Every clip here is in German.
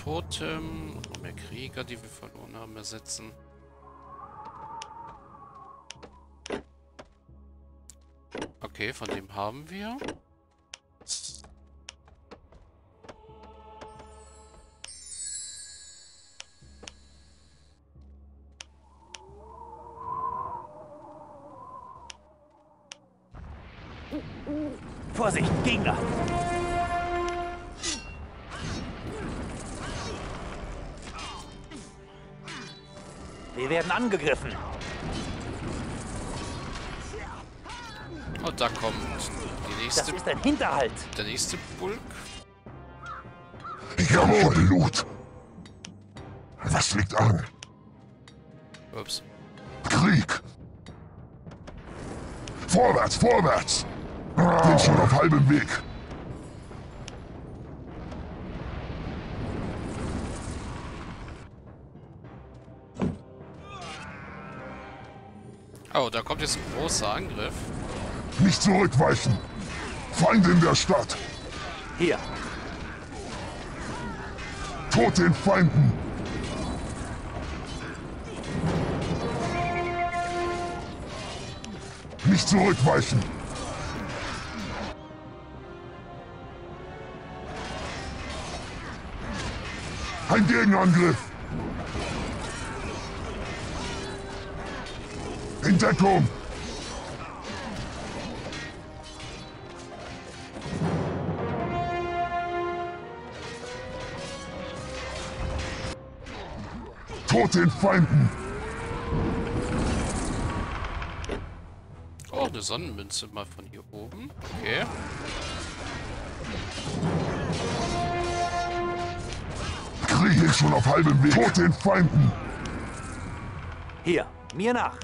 Totem, mehr Krieger, die wir verloren haben, ersetzen. Okay, von dem haben wir. Vorsicht, Gegner! Wir werden angegriffen. Und da kommt die nächste. Das ist ein Hinterhalt. Der nächste Bulk. Jawohl, Blut. Was liegt an? Ups. Krieg. Vorwärts, vorwärts. Bin schon auf halbem Weg. Oh, da kommt jetzt ein großer Angriff. Nicht zurückweichen. Feinde in der Stadt. Hier. Tod den Feinden. Nicht zurückweichen. Ein Gegenangriff. In Deckung. Tod den Feinden. Oh, eine Sonnenmünze mal von hier oben. Okay. Krieg ist schon auf halbem Weg. Tod den Feinden. Hier. Mir nach.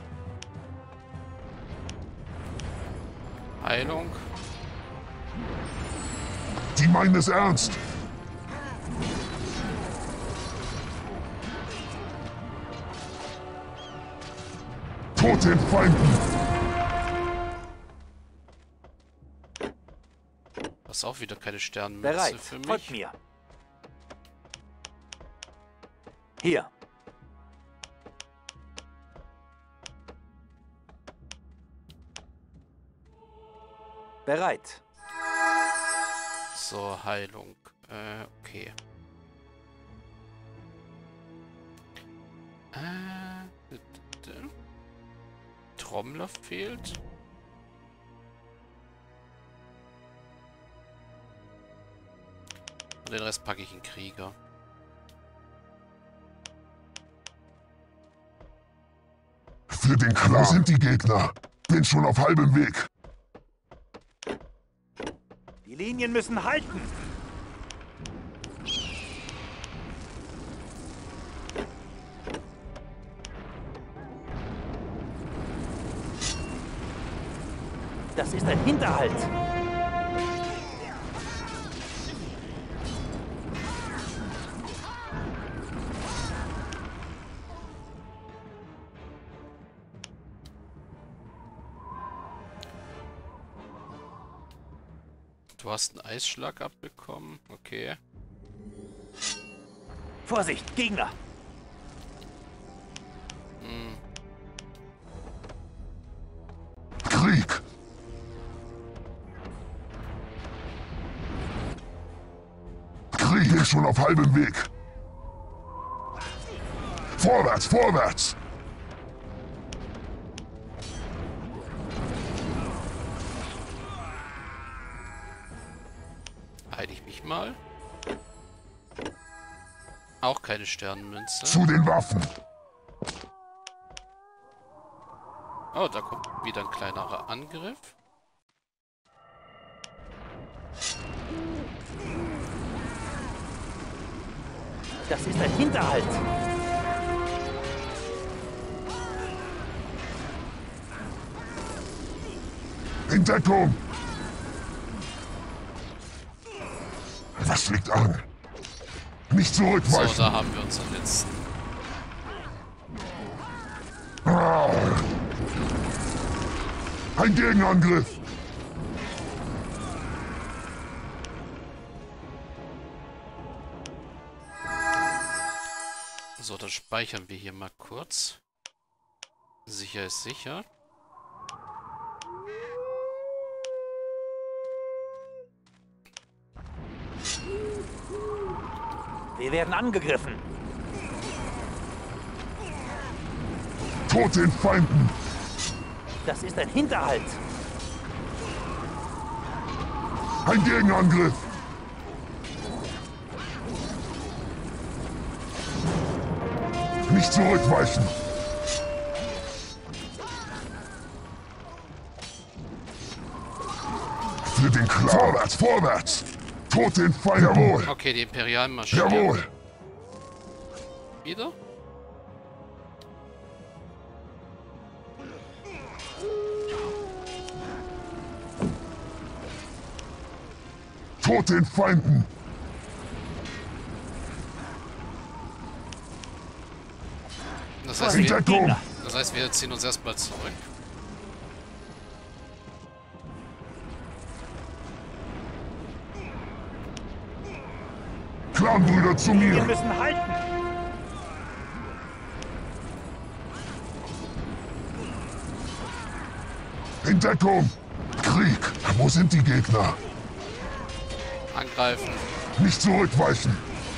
Heilung. Die meinen es ernst. Tod den Feinden. Das ist auch wieder keine Sternenmünze Bereit. für mich. Folgt mir. Hier. Bereit. So, Heilung. Okay. Trommler fehlt. Und den Rest packe ich in Krieger. Für den Krieg. Wo sind die Gegner? Bin schon auf halbem Weg. Die Linien müssen halten. Das ist ein Hinterhalt. Du hast einen Eisschlag abbekommen. Okay. Vorsicht, Gegner. Krieg. Krieg ist schon auf halbem Weg. Vorwärts, vorwärts. Heile ich mich mal. Auch keine Sternenmünze. Zu den Waffen. Oh, da kommt wieder ein kleinerer Angriff. Das ist ein Hinterhalt. In Deckung. Was liegt an? Nicht So, zurückweichen. da haben wir unseren letzten. Ein Gegenangriff. So, dann speichern wir hier mal kurz. Sicher ist sicher. Wir werden angegriffen. Tot den Feinden! Das ist ein Hinterhalt. Ein Gegenangriff! Nicht zurückweichen! Für den Clan! Vorwärts, vorwärts! Tot den Feind! Jawohl! Okay, die Imperialen marschieren. Jawohl! Wieder? Tot den Feinden! Das heißt, Hintergrund! wir ziehen uns erstmal zurück. Clanbrüder zu Wir mir! müssen halten. In Deckung! Krieg! Wo sind die Gegner? Angreifen. Nicht zurückweichen!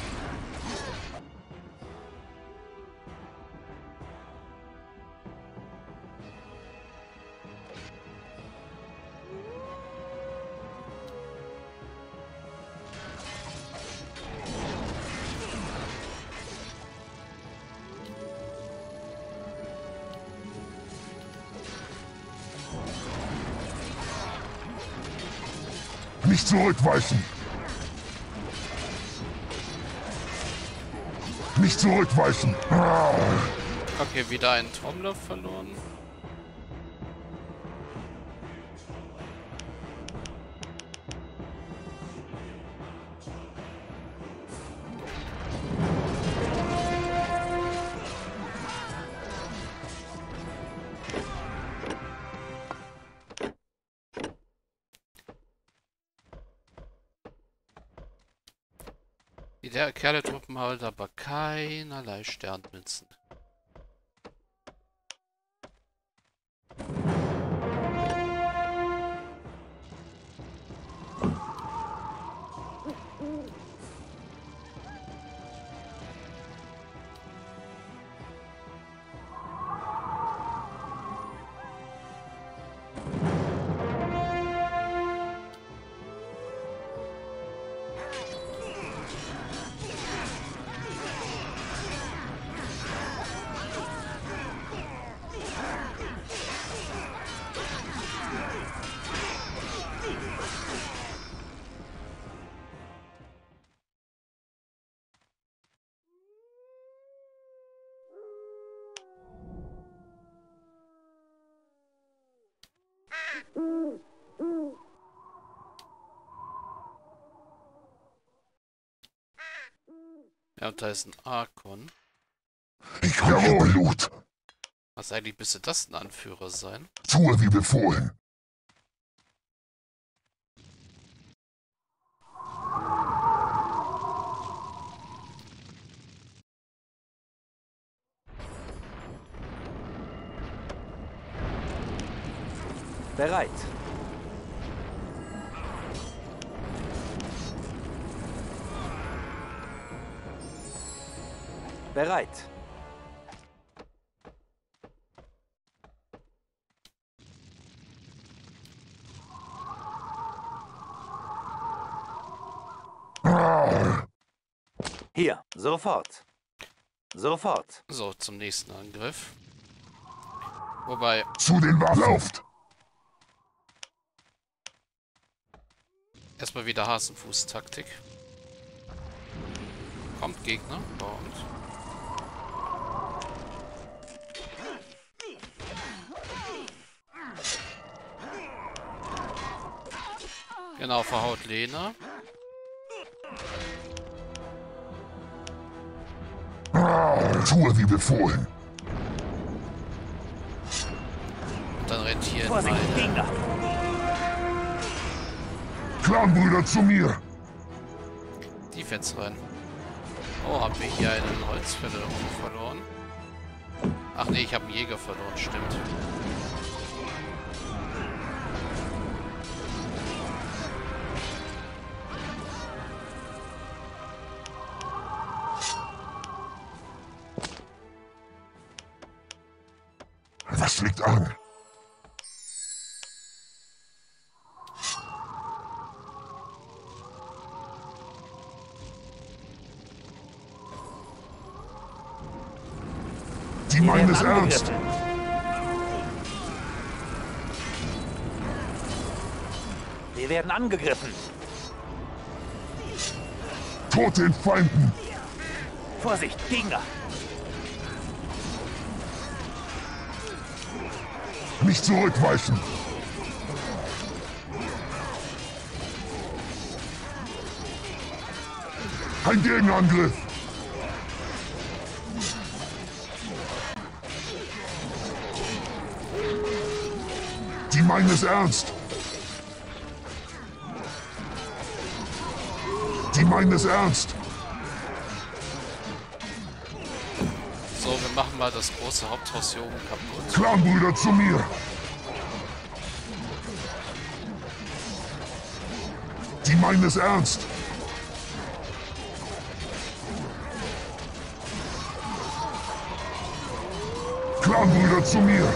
Nicht zurückweichen! Nicht zurückweichen! Okay, wieder einen Trommler verloren. Die Kerle-Truppen haben aber keinerlei Sternmünzen. Ja, und da ist ein Arkon. Ich will Blut! Was eigentlich müsste das ein Anführer sein? Tue wie befohlen! Bereit. Bereit. Hier, sofort. Sofort. So, zum nächsten Angriff. Wobei, Zu den Waffen! Lauft! erstmal wieder Hasenfuß-Taktik. Kommt Gegner. Kommt. Genau, verhaut Lena. Tue wie befohlen! Und dann rennt hier Vorsicht, meine Gegner. Clanbrüder zu mir! Defense rein. Oh, haben wir hier einen Holzfäller verloren? Ach nee, ich habe einen Jäger verloren, stimmt. Was liegt an? Die meinen es ernst. Wir werden angegriffen. Tod den Feinden. Vorsicht, Gegner. Nicht zurückweichen. Ein Gegenangriff. Die meinen es ernst. Die meinen es ernst. So, wir machen mal das große Haupthaus hier oben kaputt. Clanbrüder zu mir. Die meinen es ernst. Clanbrüder zu mir.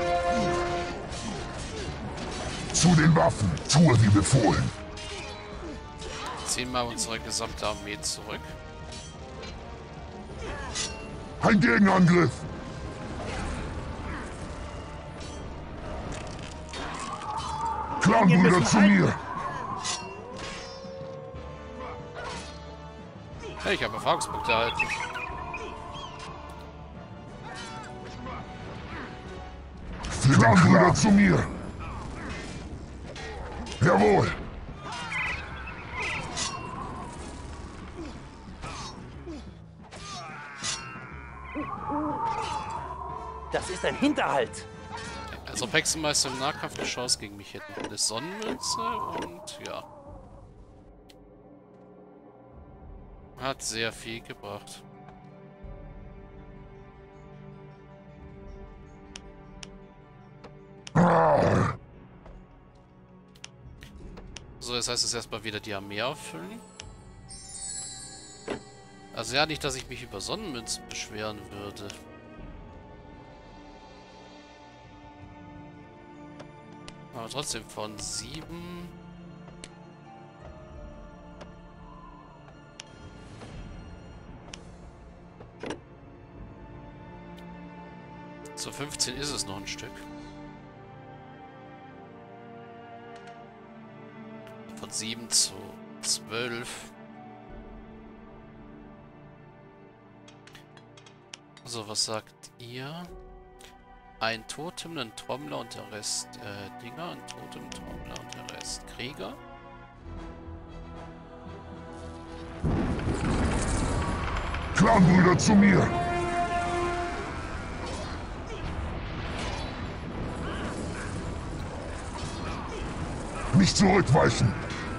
Zu den Waffen. Tue wie befohlen. Ziehen mal unsere gesamte Armee zurück. Ein Gegenangriff. Clanbrüder zu mir. Hey, ich habe Erfahrungspunkte erhalten. Clanbrüder zu mir. Jawohl. Das ist ein Hinterhalt. Also Hexenmeister im Nahkampf eine Chance gegen mich hätten. Eine Sonnenmünze und ja. Hat sehr viel gebracht. So, das heißt jetzt erstmal wieder die Armee auffüllen. Also ja, nicht, dass ich mich über Sonnenmünzen beschweren würde. Aber trotzdem von 7... Zu 15 ist es noch ein Stück. Von 7 zu 12. So, was sagt ihr? Ein Totem, ein Trommler und der Rest Dinger. Ein Totem, Trommler und der Rest Krieger. Clanbrüder zu mir. Nicht zurückweichen.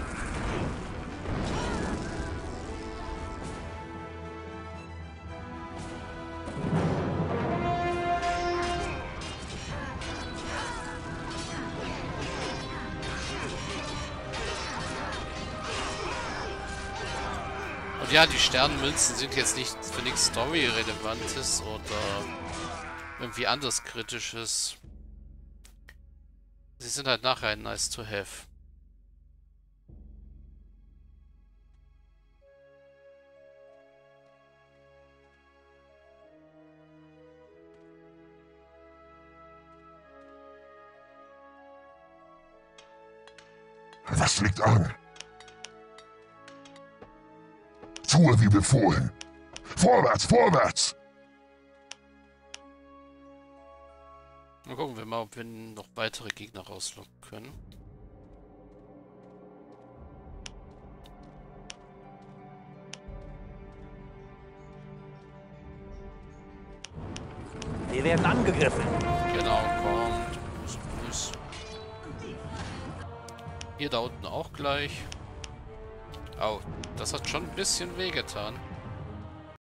Und ja, die Sternenmünzen sind jetzt nicht für nichts Story-Relevantes oder irgendwie anderes Kritisches. Sie sind halt nachher ein nice to have. Was liegt an? Tue wie befohlen. Vorwärts, vorwärts! Dann gucken wir mal, ob wir noch weitere Gegner rauslocken können. Wir werden angegriffen. Genau, kommt. Grüß. Hier da unten auch gleich. Au, das hat schon ein bisschen wehgetan.